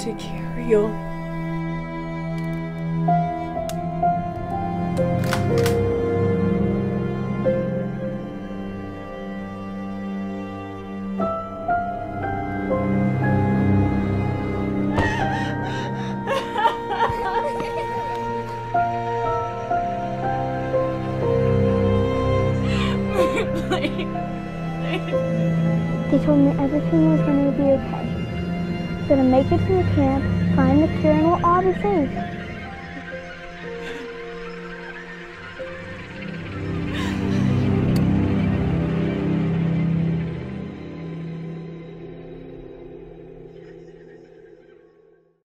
to carry on. They told me everything was going to be okay. Gonna make it to the camp, find the cure, and we'll all be safe.